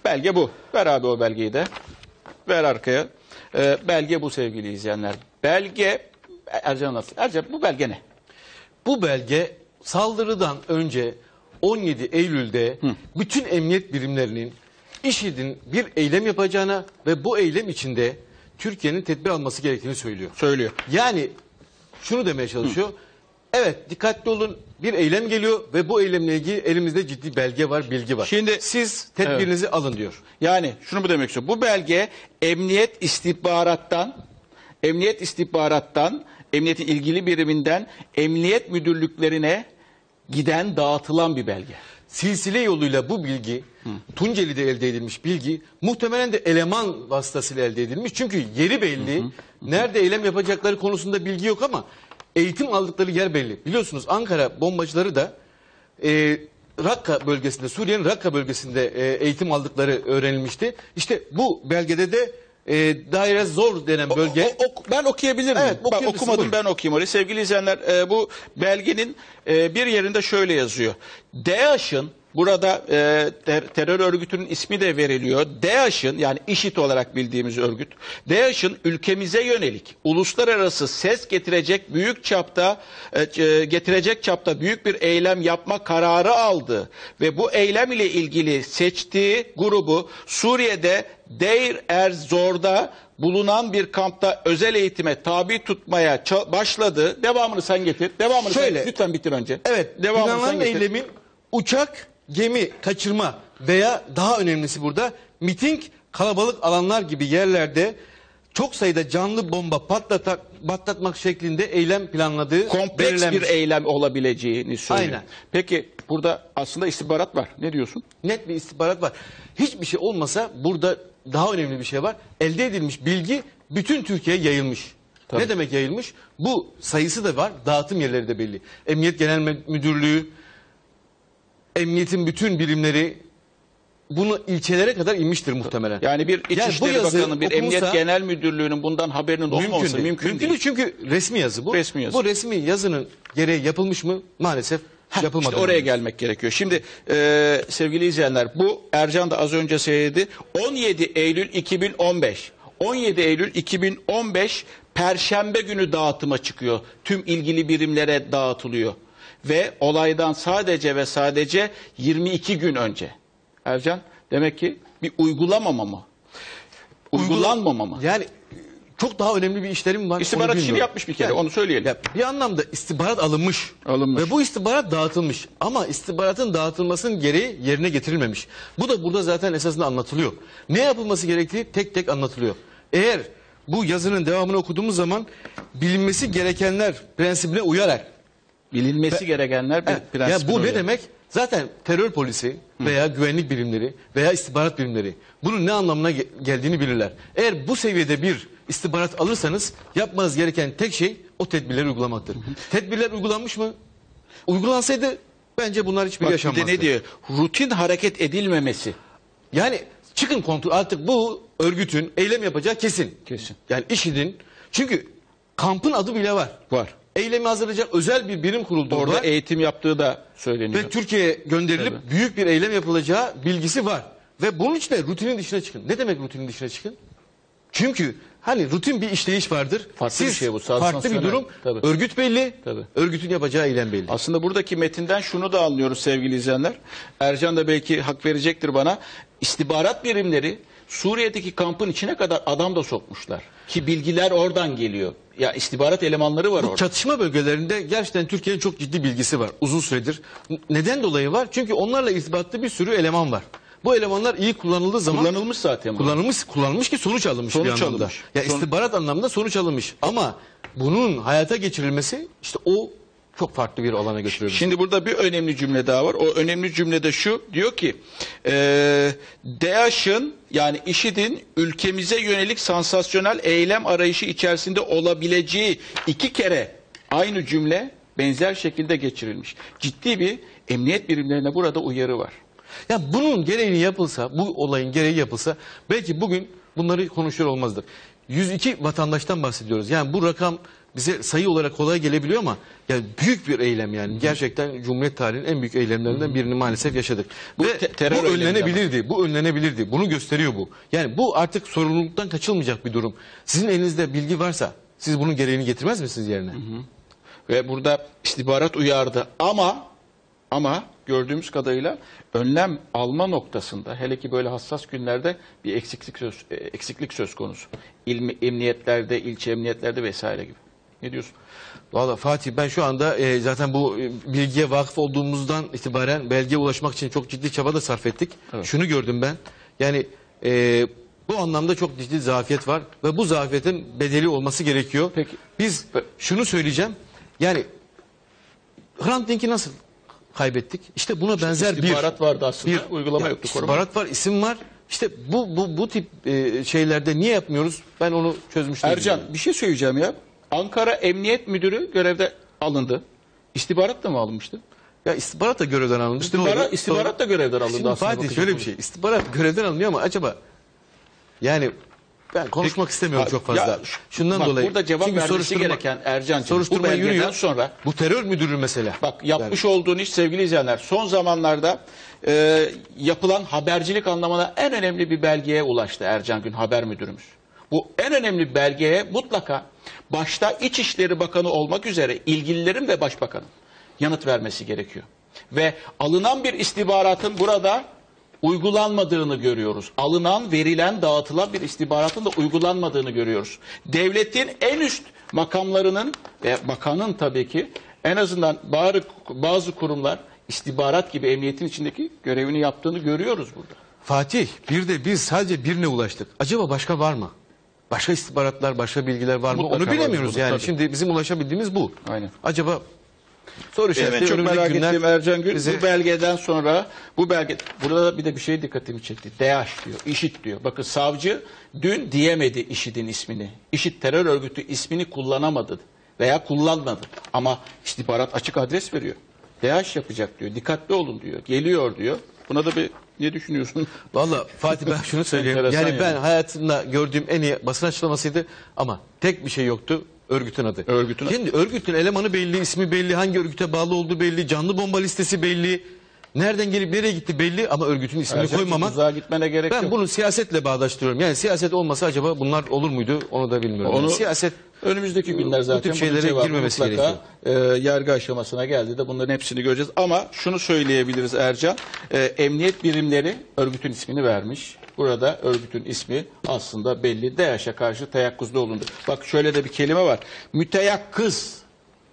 Belge bu. Ver abi o belgeyi de. Ver arkaya. Belge bu sevgili izleyenler. Belge, Ercan nasıl? Ercan bu belge ne? Bu belge saldırıdan önce 17 Eylül'de bütün emniyet birimlerinin IŞİD'in bir eylem yapacağına ve bu eylem içinde Türkiye'nin tedbir alması gerektiğini söylüyor. Söylüyor. Yani şunu demeye çalışıyor. Evet, dikkatli olun, bir eylem geliyor ve bu eylemle ilgili elimizde ciddi belge var, bilgi var. Şimdi siz tedbirinizi alın diyor. Yani şunu mu demek istiyor? Bu belge emniyet istihbarattan, emniyetin ilgili biriminden emniyet müdürlüklerine giden, dağıtılan bir belge. Silsile yoluyla bu bilgi, Tunceli'de elde edilmiş bilgi, muhtemelen de eleman vasıtasıyla elde edilmiş. Çünkü yeri belli, nerede eylem yapacakları konusunda bilgi yok ama eğitim aldıkları yer belli. Biliyorsunuz Ankara bombacıları da Rakka bölgesinde, Suriye'nin Rakka bölgesinde eğitim aldıkları öğrenilmişti. İşte bu belgede de daire zor denen bölge. Ben okuyabilir miyim? Evet, Bak, okumadım, buyurun. Ben okuyayım orayı. Sevgili izleyenler, bu belgenin bir yerinde şöyle yazıyor. DAEŞ'ın, burada terör örgütünün ismi de veriliyor. DAEŞ'ın, yani IŞİD olarak bildiğimiz örgüt, DAEŞ'ın ülkemize yönelik uluslararası ses getirecek çapta büyük bir eylem yapma kararı aldı ve bu eylem ile ilgili seçtiği grubu Suriye'de Deir ez-Zor'da bulunan bir kampta özel eğitime tabi tutmaya başladı. Devamını sen getir. Devamını şöyle, sen lütfen bitir önce. Evet, devamını sen getir. Eylemin uçak, gemi kaçırma veya daha önemlisi burada miting, kalabalık alanlar gibi yerlerde çok sayıda canlı bomba patlatmak şeklinde eylem planladığı kompleks bir eylem olabileceğini söylüyor. Aynen. Peki burada aslında istihbarat var. Ne diyorsun? Net bir istihbarat var. Hiçbir şey olmasa burada daha önemli bir şey var. Elde edilmiş bilgi bütün Türkiye'ye yayılmış. Tabii. Ne demek yayılmış? Bu sayısı da var, dağıtım yerleri de belli. Emniyet Genel Müdürlüğü, emniyetin bütün birimleri, bunu ilçelere kadar inmiştir muhtemelen. Yani bir İçişleri Bakanı, bir Emniyet Genel Müdürlüğü'nün bundan haberinin olmaması mümkün değil. Çünkü resmi yazı bu. Resmi yazı. Bu resmi yazının gereği yapılmış mı? Maalesef yapılmadı. İşte oraya gelmek gerekiyor. Şimdi sevgili izleyenler, bu Ercan da az önce söyledi. 17 Eylül 2015. 17 Eylül 2015 Perşembe günü dağıtıma çıkıyor. Tüm ilgili birimlere dağıtılıyor. Ve olaydan sadece ve sadece 22 gün önce. Ercan, demek ki bir uygulamama mı? Uygulanmama mı? Yani çok daha önemli bir işlerim var. İstihbarat işini yapmış bir kere, yani, onu söyleyelim. Ya, bir anlamda istihbarat alınmış. Ve bu istihbarat dağıtılmış. Ama istihbaratın dağıtılmasının gereği yerine getirilmemiş. Bu da burada zaten esasında anlatılıyor. Ne yapılması gerektiği tek tek anlatılıyor. Eğer bu yazının devamını okuduğumuz zaman bilinmesi gerekenler prensibine uyarak. Bilinmesi gerekenler prensibine ya bu uyarak. ne demek? Zaten terör polisi veya güvenlik birimleri veya istihbarat birimleri bunun ne anlamına geldiğini bilirler. Eğer bu seviyede bir istihbarat alırsanız yapmanız gereken tek şey o tedbirleri uygulamaktır. Tedbirler uygulanmış mı? Uygulansaydı bence bunlar hiçbir yaşanmazdı. Bir de ne diyor? Rutin hareket edilmemesi. Yani çıkın kontrol, artık bu örgütün eylem yapacağı kesin. Kesin. Yani IŞİD'in, çünkü kampın adı bile var. Var. Eylemi hazırlayacak özel bir birim kuruldu. Orada eğitim yaptığı da söyleniyor. Ve Türkiye'ye gönderilip büyük bir eylem yapılacağı bilgisi var. Ve bunun için de rutinin dışına çıkın. Ne demek rutinin dışına çıkın? Çünkü hani rutin bir işleyiş vardır. Farklı bir şey bu. Farklı bir durum. Tabii. Örgüt belli. Tabii. Örgütün yapacağı eylem belli. Aslında buradaki metinden şunu da anlıyoruz sevgili izleyenler. Ercan da belki hak verecektir bana. İstihbarat birimleri Suriye'deki kampın içine kadar adam da sokmuşlar. Ki bilgiler oradan geliyor. Ya istihbarat elemanları var orada. Çatışma bölgelerinde gerçekten Türkiye'nin çok ciddi bilgisi var. Uzun süredir. Neden dolayı var? Çünkü onlarla irtibatlı bir sürü eleman var. Bu elemanlar iyi kullanıldığı zaman... Kullanılmış zaten. Kullanılmış ki sonuç alınmış sonuç bir anlamda. Alınmış. Ya istihbarat anlamında sonuç alınmış. Ama bunun hayata geçirilmesi işte o çok farklı bir alana götürüyor. Şimdi burada bir önemli cümle daha var. O önemli cümlede şu, diyor ki DAEŞ'ın, yani IŞİD'in ülkemize yönelik sansasyonel eylem arayışı içerisinde olabileceği 2 kere aynı cümle benzer şekilde geçirilmiş. Ciddi bir emniyet birimlerine burada uyarı var. Ya bunun gereği yapılsa, bu olayın gereği yapılsa belki bugün bunları konuşuyor olmazdık. 102 vatandaştan bahsediyoruz. Yani bu rakam bize sayı olarak kolay gelebiliyor ama yani büyük bir eylem yani. Gerçekten Cumhuriyet tarihinin en büyük eylemlerinden birini maalesef yaşadık. Bu Ve terör bu eyleminden önlenebilirdi. Bu önlenebilirdi. Bunu gösteriyor bu. Yani bu artık sorumluluktan kaçılmayacak bir durum. Sizin elinizde bilgi varsa siz bunun gereğini getirmez misiniz yerine? Ve burada istihbarat uyardı ama gördüğümüz kadarıyla önlem alma noktasında hele ki böyle hassas günlerde bir eksiklik söz konusu. Emniyetlerde, ilçe emniyetlerde vesaire gibi. Ne diyorsun? Valla Fatih, ben şu anda zaten bu bilgiye vakıf olduğumuzdan itibaren belgeye ulaşmak için çok ciddi çaba da sarf ettik. Evet. Şunu gördüm ben. Yani bu anlamda çok ciddi zafiyet var ve bu zafiyetin bedeli olması gerekiyor. Peki. Biz şunu söyleyeceğim. Yani Hrant Dink'i nasıl kaybettik? İşte buna benzer bir İstihbarat vardı aslında. Uygulama yoktu. İstihbarat var, isim var. İşte bu tip şeylerde niye yapmıyoruz? Ben onu çözmüş değilim. Ercan bir şey söyleyeceğim ya. Ankara Emniyet Müdürü görevde alındı. İstihbarat da mı alınmıştı? Ya istihbarat da görevden alındı. İstihbarat da görevden alındı Şimdi aslında. Fatih şöyle bir şey. İstihbarat görevden alınıyor ama acaba yani ben konuşmak istemiyorum çok fazla. Ya, Şundan bak, dolayı. burada cevap çünkü vermesi gereken Ercan'cığım bu soruşturma belgeden yürüyor. sonra Bu terör müdürü mesela. bak yapmış olduğun iş sevgili izleyenler son zamanlarda yapılan habercilik anlamına en önemli bir belgeye ulaştı Ercan Gün haber müdürümüz. Bu en önemli belgeye mutlaka başta İçişleri Bakanı olmak üzere ilgililerin ve Başbakanın yanıt vermesi gerekiyor. Ve alınan bir istihbaratın burada uygulanmadığını görüyoruz. Alınan, verilen, dağıtılan bir istihbaratın da uygulanmadığını görüyoruz. Devletin en üst makamlarının ve bakanın tabii ki en azından bazı kurumlar istihbarat gibi emniyetin içindeki görevini yaptığını görüyoruz burada. Fatih, bir de biz sadece birine ulaştık. Acaba başka var mı? Başka istihbaratlar, başka bilgiler var mı? Mutlaka Onu bilemiyoruz vardır, yani. tabii. Şimdi bizim ulaşabildiğimiz bu. Aynen. Acaba soru Benim en işareti çok önümüzdeki merak günler ettiğim Ercan Gül bizi- bu belgeden sonra burada bir de bir şey dikkatimi çekti. DAEŞ diyor, IŞİD diyor. Bakın savcı dün diyemedi IŞİD'in ismini. IŞİD terör örgütü ismini kullanamadı veya kullanmadı. Ama istihbarat açık adres veriyor. DAEŞ yapacak diyor. Dikkatli olun diyor. Geliyor diyor. Buna da bir ne düşünüyorsun? Valla Fatih, ben şunu söyleyeyim. Enteresan Yani ben yani. hayatımda gördüğüm en iyi basın açıklamasıydı ama tek bir şey yoktu. Örgütün adı. Örgütün adı. Şimdi örgütün elemanı belli, ismi belli, hangi örgüte bağlı olduğu belli, canlı bomba listesi belli. Nereden gelip nereye gitti belli ama örgütün ismini Ercan'cığım, koymamak. uzağa gitmene gerek Ben yok. bunu siyasetle bağdaştırıyorum. Yani siyaset olmasa acaba bunlar olur muydu? Onu da bilmiyorum. Onu- Yani siyaset Önümüzdeki günler bu zaten tip şeylere bunun cevabı girmemesi mutlaka yargı aşamasına geldi de bunların hepsini göreceğiz. Ama şunu söyleyebiliriz Ercan. Emniyet birimleri örgütün ismini vermiş. Burada örgütün ismi aslında belli. DAEŞ'e karşı teyakkuzda olundu. Bak şöyle de bir kelime var. Müteyakkız.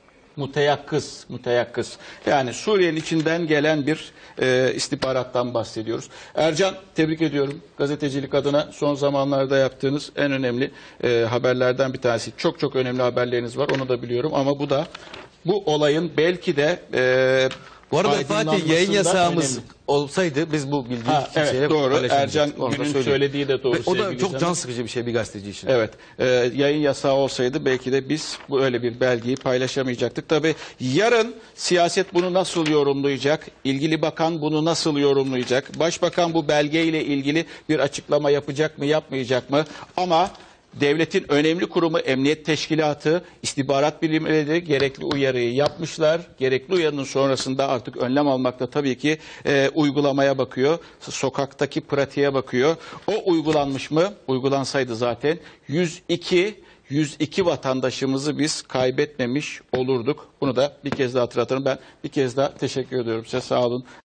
Müteyakkız. Yani Suriye'nin içinden gelen bir istihbarattan bahsediyoruz. Ercan, tebrik ediyorum. Gazetecilik adına son zamanlarda yaptığınız en önemli haberlerden bir tanesi. Çok çok önemli haberleriniz var, onu da biliyorum. Ama bu olayın belki de bu arada Fatih, yayın aydınlanmasından yasağımız önemli. olsaydı biz bu bilgiyi kimseyle Evet doğru. paylaşamayacaktık. Ercan Onu da Gün'ün söyleyeyim. söylediği de doğru. Ve o da sevgili çok can izleyenler. sıkıcı bir şey bir gazeteci için. Evet. Yayın yasağı olsaydı belki de biz bu öyle bir belgeyi paylaşamayacaktık. Tabii yarın siyaset bunu nasıl yorumlayacak? İlgili bakan bunu nasıl yorumlayacak? Başbakan bu belgeyle ilgili bir açıklama yapacak mı, yapmayacak mı? Ama devletin önemli kurumu Emniyet Teşkilatı, istihbarat birimleri gerekli uyarıyı yapmışlar. Gerekli uyarının sonrasında artık önlem almakta tabii ki uygulamaya bakıyor. Sokaktaki pratiğe bakıyor. O uygulanmış mı? Uygulansaydı zaten 102 vatandaşımızı biz kaybetmemiş olurduk. Bunu da bir kez daha hatırlatalım. Ben bir kez daha teşekkür ediyorum size. Sağ olun.